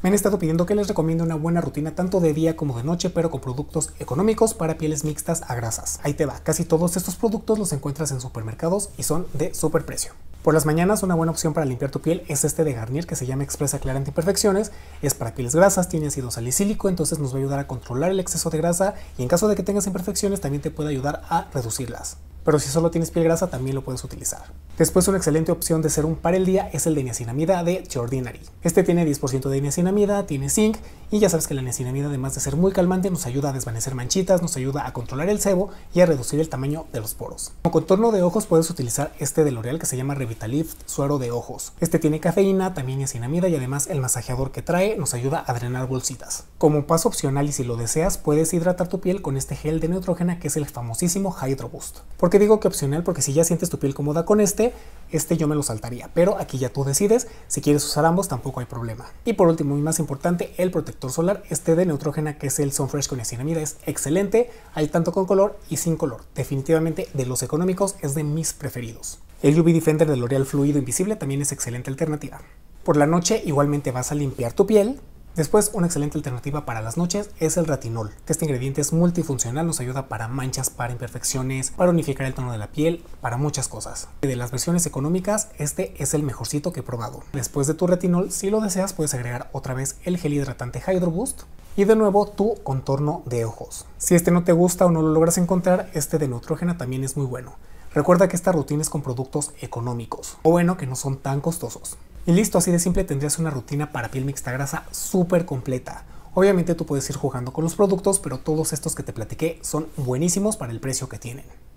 Me han estado pidiendo que les recomiende una buena rutina tanto de día como de noche, pero con productos económicos para pieles mixtas a grasas. Ahí te va, casi todos estos productos los encuentras en supermercados y son de súper precio. Por las mañanas una buena opción para limpiar tu piel es este de Garnier que se llama Expresa Clara Anti-Imperfecciones. Es para pieles grasas, tiene ácido salicílico, entonces nos va a ayudar a controlar el exceso de grasa y en caso de que tengas imperfecciones también te puede ayudar a reducirlas. Pero si solo tienes piel grasa también lo puedes utilizar. Después una excelente opción de serum para el día es el de niacinamida de The Ordinary. Este tiene 10% de niacinamida, tiene zinc y ya sabes que la niacinamida además de ser muy calmante nos ayuda a desvanecer manchitas, nos ayuda a controlar el sebo y a reducir el tamaño de los poros. Como contorno de ojos puedes utilizar este de L'Oreal que se llama Revitalift Suero de Ojos. Este tiene cafeína, también niacinamida y además el masajeador que trae nos ayuda a drenar bolsitas. Como paso opcional y si lo deseas puedes hidratar tu piel con este gel de Neutrogena que es el famosísimo Hydro Boost. ¿Por qué digo que opcional? Porque si ya sientes tu piel cómoda con este yo me lo saltaría, pero aquí ya tú decides, si quieres usar ambos tampoco hay problema. Y por último y más importante, el protector solar, este de Neutrogena que es el Sun Fresh con niacinamida es excelente, hay tanto con color y sin color, definitivamente de los económicos es de mis preferidos. El UV Defender de L'Oreal Fluido Invisible también es excelente alternativa. Por la noche igualmente vas a limpiar tu piel. Después, una excelente alternativa para las noches es el retinol, que este ingrediente es multifuncional, nos ayuda para manchas, para imperfecciones, para unificar el tono de la piel, para muchas cosas. De las versiones económicas, este es el mejorcito que he probado. Después de tu retinol, si lo deseas, puedes agregar otra vez el gel hidratante Hydro Boost y de nuevo tu contorno de ojos. Si este no te gusta o no lo logras encontrar, este de Neutrogena también es muy bueno. Recuerda que esta rutina es con productos económicos, o bueno, que no son tan costosos. Y listo, así de simple tendrías una rutina para piel mixta grasa súper completa. Obviamente tú puedes ir jugando con los productos, pero todos estos que te platiqué son buenísimos para el precio que tienen.